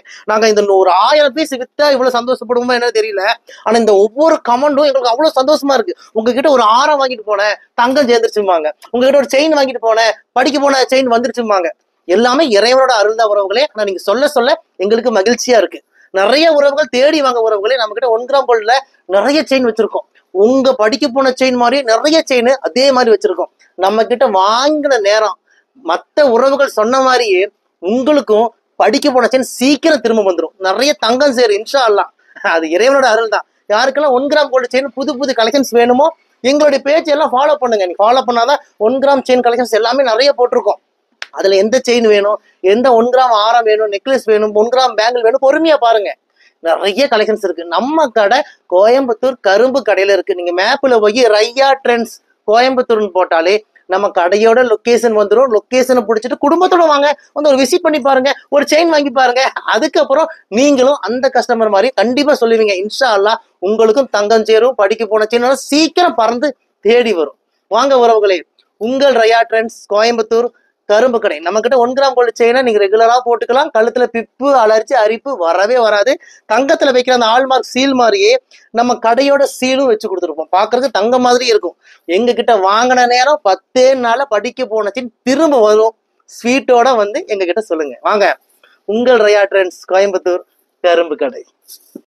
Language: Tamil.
நாங்க இந்த ஒரு 1000 பீஸ் வித்தா இவ்வளவு சந்தோஷப்படுவோமா என்ன தெரியல. ஆனா இந்த ஒவ்வொரு கமெண்டும் எங்களுக்கு அவ்வளவு சந்தோஷமா இருக்கு. உங்ககிட்ட ஒரு ஆரம் வாங்கிட்டு போனேன், தங்கம் சேர்ந்துருச்சுமாங்க. உங்ககிட்ட ஒரு செயின் வாங்கிட்டு போனேன், படிக்க போன செயின் வந்துருச்சுமாங்க. எல்லாமே இறைவனோட அருள் தான் உறவுகளே. ஆனா நீங்க சொல்ல சொல்ல எங்களுக்கு மகிழ்ச்சியா இருக்கு. நிறைய உறவுகள் தேடி வாங்க உறவுகளே. நம்ம கிட்ட 1 கிராம் கோல்ட்ல நிறைய செயின் வச்சிருக்கோம். உங்க படிக்க போன செயின் மாதிரி நிறைய செயின் அதே மாதிரி வச்சிருக்கோம். நம்ம கிட்ட வாங்கின நேரம் மத்த உறவுகள் சொன்ன மாதிரியே உங்களுக்கும் படிக்க போன செயின் சீக்கிரம் திரும்ப வந்துடும். நிறைய தங்கம் சேரும் இன்ஷா அல்லாஹ். அது இறைவனோட அருள் தான். யாருக்கெல்லாம் 1 கிராம் கோல்டு செயின் புது புது கலெக்ஷன்ஸ் வேணுமோ எங்களுடைய பேஜ் எல்லாம் ஃபாலோ பண்ணுங்க. நீங்க ஃபாலோ பண்ணாதான் 1 கிராம் செயின் கலெக்ஷன்ஸ் எல்லாமே நிறைய போட்டிருக்கோம். அதுல எந்த செயின் வேணும், எந்த 1 கிராம் ஆரம் வேணும், நெக்லஸ் வேணும், 1 கிராம் பேங்கிள் வேணும், பொறுமையா பாருங்க. நிறைய கலெக்ஷன்ஸ் இருக்கு. நம்ம கடை கோயம்புத்தூர் கரும்பு கடையில இருக்கு. நீங்க மேப்ல போய் ரையா ட்ரெண்ட்ஸ் கோயம்புத்தூர்னு போட்டாலே நம்ம கடையோட லொகேஷன் வந்துடும். லொகேஷனை பிடிச்சிட்டு குடும்பத்தோட வாங்க, வந்து ஒரு விசிட் பண்ணி பாருங்க, ஒரு செயின் வாங்கி பாருங்க. அதுக்கப்புறம் நீங்களும் அந்த கஸ்டமர் மாதிரி கண்டிப்பா சொல்லுவீங்க. இன்ஷா அல்லாஹ் உங்களுக்கும் தங்கம் சேரும், படிக்க போன செயின் சீக்கிரம் பறந்து தேடி வரும். வாங்க உறவுகளே, உங்கள் ரையா ட்ரெண்ட்ஸ் கோயம்புத்தூர் கரும்பு கடை. நம்ம கிட்ட 1 கிராம் கோல்டு செயினை நீங்க ரெகுலரா போட்டுக்கலாம். கழுத்துல பிப்பு, அலர்ச்சி, அரிப்பு வரவே வராது. தங்கத்துல வைக்கிற அந்த ஆல்மார்க் சீல் மாதிரியே நம்ம கடையோட சீலும் வச்சு கொடுத்துருப்போம். பாக்குறதுக்கு தங்கம் மாதிரி இருக்கும். எங்க கிட்ட வாங்கின நேரம் 10 நாள்ல படிக்க போன செயின் திரும்ப வரும். ஸ்வீட்டோட வந்து எங்க கிட்ட சொல்லுங்க. வாங்க, உங்கள் ரையா ட்ரெண்ட்ஸ் கோயம்புத்தூர் கரும்பு கடை.